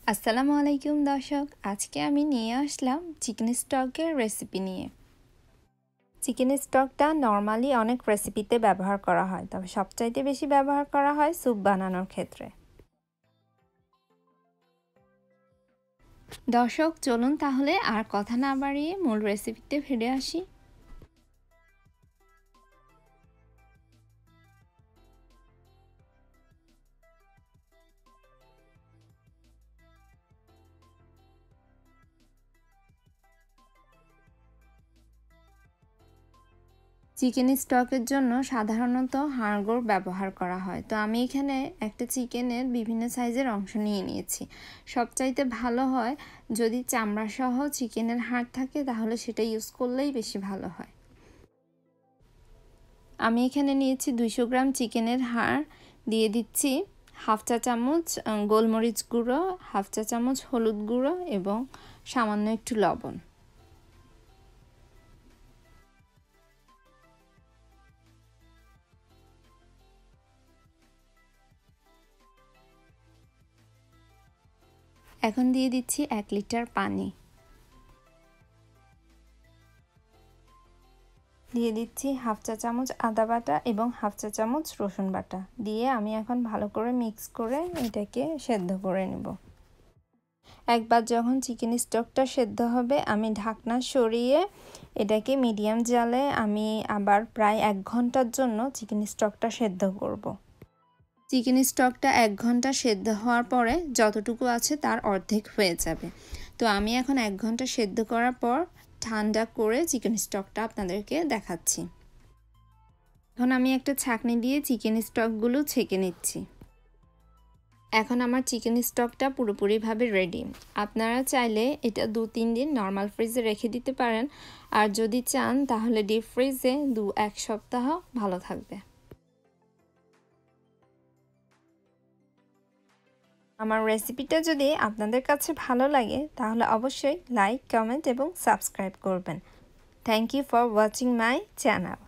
আসসালামু আলাইকুম দর্শক, আজকে আমি নিয়ে আসলাম চিকেন স্টকের রেসিপি নিয়ে। চিকেন স্টকটা নর্মালি অনেক রেসিপিতে ব্যবহার করা হয়, তবে সবচাইতে বেশি ব্যবহার করা হয় স্যুপ বানানোর ক্ষেত্রে। দর্শক চলুন তাহলে আর কথা না বাড়িয়ে মূল রেসিপিতে ফিরে আসি। চিকেন স্টকের জন্য সাধারণত হাড়গোড় ব্যবহার করা হয়, তো আমি এখানে একটা চিকেনের বিভিন্ন সাইজের অংশ নিয়ে নিয়েছি। সবচাইতে ভালো হয় যদি চামড়া সহ চিকেনের হাড় থাকে, তাহলে সেটা ইউজ করলেই বেশি ভালো হয়। আমি এখানে নিয়েছি 200 গ্রাম চিকেনের হাড়, দিয়ে দিচ্ছি হাফ চা চামচ গোলমরিচ গুঁড়ো, হাফ চা চামচ হলুদ গুঁড়ো এবং সামান্য একটু লবণ। এখন দিয়ে দিচ্ছি 1 লিটার পানি, দিয়ে দিচ্ছি হাফ চা চামচ আদা বাটা এবং হাফ চা চামচ রসুন বাটা দিয়ে আমি এখন ভালো করে মিক্স করে এটাকে সেদ্ধ করে নেব। একবার যখন চিকেন স্টকটা সেদ্ধ হবে, আমি ঢাকনা সরিয়ে এটাকে মিডিয়াম জালে আমি আবার প্রায় 1 ঘন্টার জন্য চিকেন স্টকটা সেদ্ধ করব। চিকেন স্টকটা 1 ঘন্টা সেদ্ধ হওয়ার পরে যতটুকু আছে তার অর্ধেক হয়ে যাবে। তো আমি এখন 1 ঘন্টা সেদ্ধ করার পর ঠান্ডা করে চিকেন স্টকটা আপনাদেরকে দেখাচ্ছি। এখন আমি একটা ছাঁকনি দিয়ে চিকেন স্টকগুলো ছেঁকে নিচ্ছি। এখন আমার চিকেন স্টকটা পুরোপুরিভাবে রেডি। আপনারা চাইলে এটা 2-3 দিন নর্মাল ফ্রিজে রেখে দিতে পারেন, আর যদি চান তাহলে ডিপ ফ্রিজে 1 সপ্তাহ ভালো থাকবে। আমার রেসিপিটা যদি আপনাদের কাছে ভালো লাগে তাহলে অবশ্যই লাইক, কমেন্ট এবং সাবস্ক্রাইব করবেন। Thank you for watching my channel.